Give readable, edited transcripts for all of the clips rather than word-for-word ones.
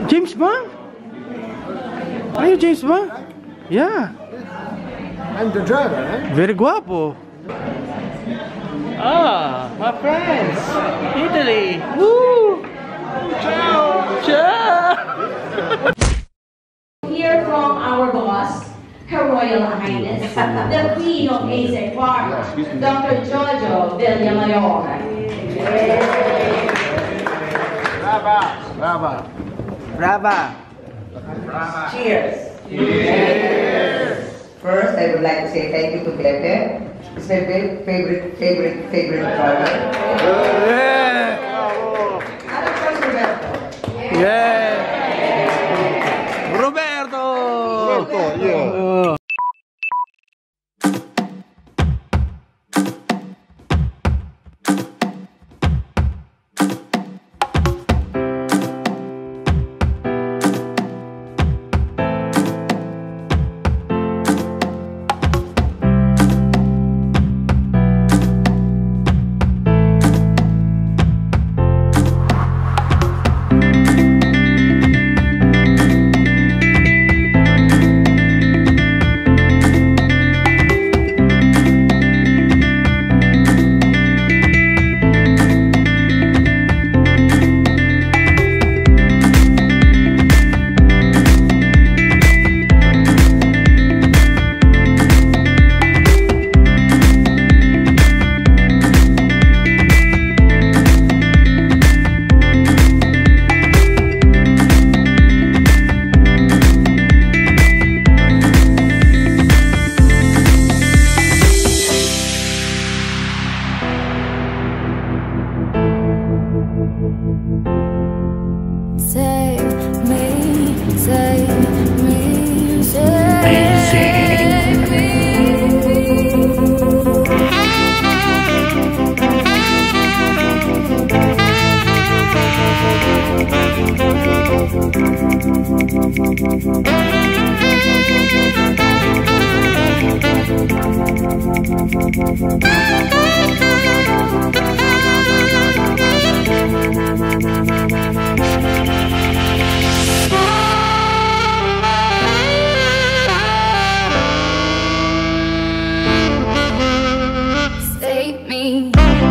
James Bond? Are you James Bond? Yeah. I'm the driver, eh? Very guapo. Ah, my friends. Italy. Woo! Ciao! Ciao! Hear from our boss, Her Royal Highness, the Queen of ASEC Pharma, Dr. Jojo Villamayor. Brava! Brava! Brava. Cheers! Cheers! First, I would like to say thank you to Pepe. It's my favorite driver. Yeah. And of course, Roberto. Yeah. Roberto. Yeah. Save me.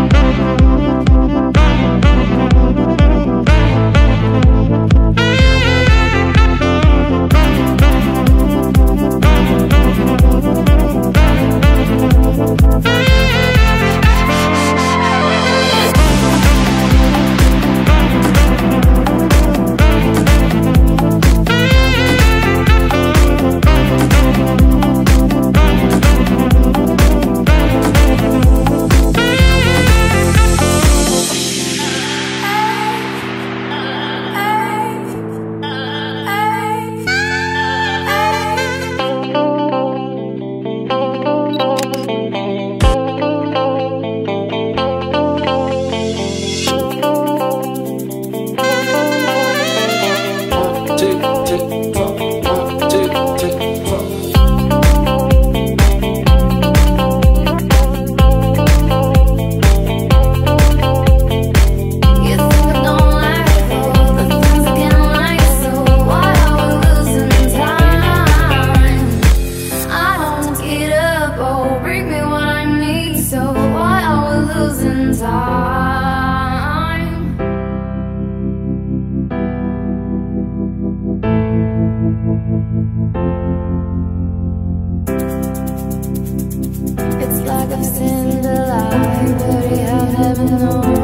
It's like I've seen the light, but I have never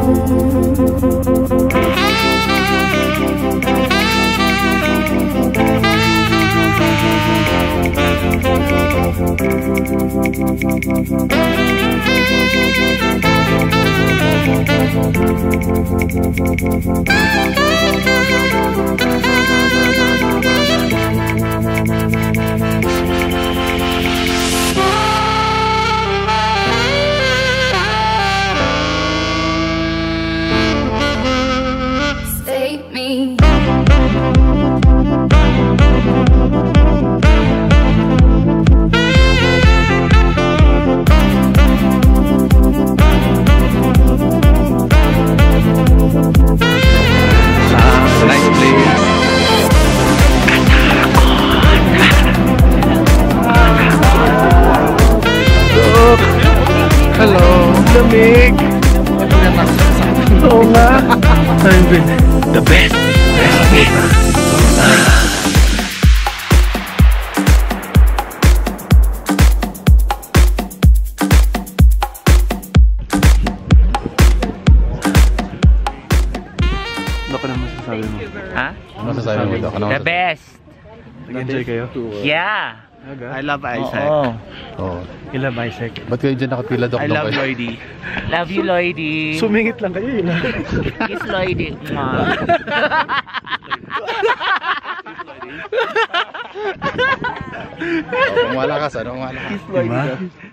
Save me. Nice place. nga. The best. Ano ka naman masasabi mo? Ha? Ano masasabi mo ito? The best. Nag-enjoy kayo? Yeah. I love Isaac. Oo. Oh. I love Isaac. Ba't kayo dyan nakapila, Doc? I love Lloydie. Love you, Lloydie. Sumingit lang kayo yun. Kiss Lloydie. Mwah. Kung malakas, ano? Kung malakas. Diba?